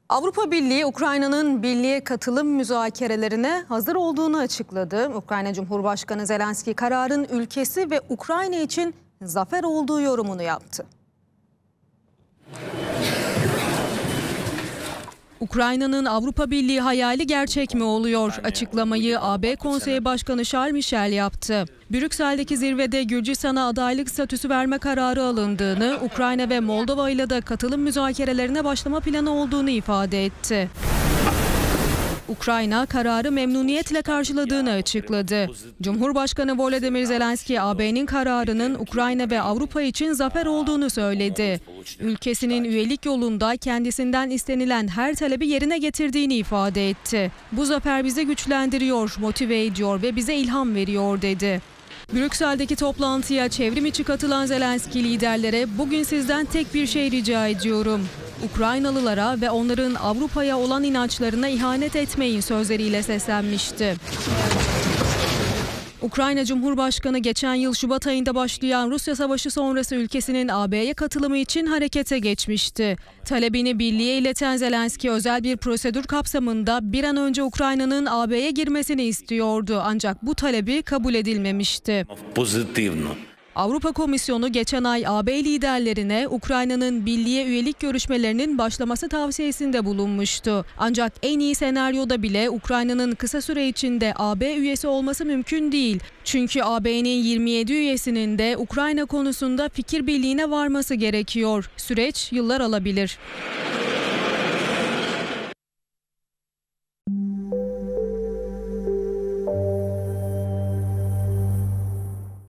Avrupa Birliği, Ukrayna'nın birliğe katılım müzakerelerine hazır olduğunu açıkladı. Ukrayna Cumhurbaşkanı Zelenski kararın ülkesi ve Ukrayna için zafer olduğu yorumunu yaptı. Ukrayna'nın Avrupa Birliği hayali gerçek mi oluyor? Açıklamayı AB Konseyi Başkanı Charles Michel yaptı. Brüksel'deki zirvede Gürcistan'a adaylık statüsü verme kararı alındığını, Ukrayna ve Moldova ile de katılım müzakerelerine başlama planı olduğunu ifade etti. Ukrayna kararı memnuniyetle karşıladığını açıkladı. Cumhurbaşkanı Volodymyr Zelenski AB'nin kararının Ukrayna ve Avrupa için zafer olduğunu söyledi. Ülkesinin üyelik yolunda kendisinden istenilen her talebi yerine getirdiğini ifade etti. Bu zafer bizi güçlendiriyor, motive ediyor ve bize ilham veriyor dedi. Brüksel'deki toplantıya çevrim içi katılan Zelenski liderlere bugün sizden tek bir şey rica ediyorum. Ukraynalılara ve onların Avrupa'ya olan inançlarına ihanet etmeyin sözleriyle seslenmişti. Ukrayna Cumhurbaşkanı geçen yıl Şubat ayında başlayan Rusya Savaşı sonrası ülkesinin AB'ye katılımı için harekete geçmişti. Talebini birliğe ileten Zelenski özel bir prosedür kapsamında bir an önce Ukrayna'nın AB'ye girmesini istiyordu. Ancak bu talebi kabul edilmemişti. Avrupa Komisyonu geçen ay AB liderlerine Ukrayna'nın birliğe üyelik görüşmelerinin başlaması tavsiyesinde bulunmuştu. Ancak en iyi senaryoda bile Ukrayna'nın kısa süre içinde AB üyesi olması mümkün değil. Çünkü AB'nin 27 üyesinin de Ukrayna konusunda fikir birliğine varması gerekiyor. Süreç yıllar alabilir.